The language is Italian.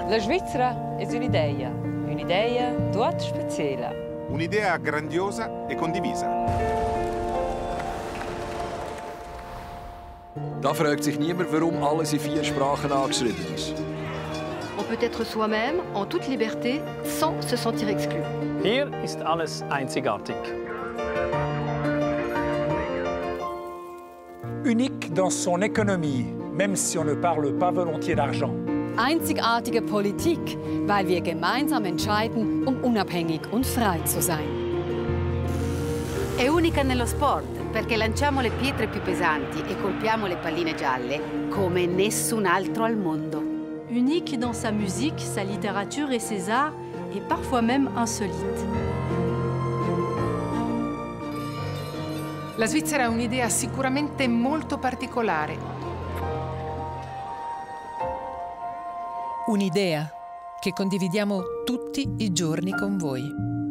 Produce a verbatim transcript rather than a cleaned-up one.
La Svizzera è un'idea, un'idea molto speciale. Un'idea grandiosa e condivisa. Da fragt sich niemand, warum alles in vier Sprachen angeschrieben ist. On peut être soi-même en toute liberté sans se sentir exclu. Hier ist alles einzigartig. Unique dans son économie, même si on ne parle pas volontiers d'argent. Einzigartige Politik, weil wir gemeinsam entscheiden, um unabhängig und frei zu sein. È unica nello sport, perché lanciamo le pietre più pesanti e colpiamo le palline gialle come nessun altro al mondo. Unique dans sa musique, sa littérature et ses arts, et parfois même insolite. La Svizzera è un'idea sicuramente molto particolare. Un'idea che condividiamo tutti i giorni con voi.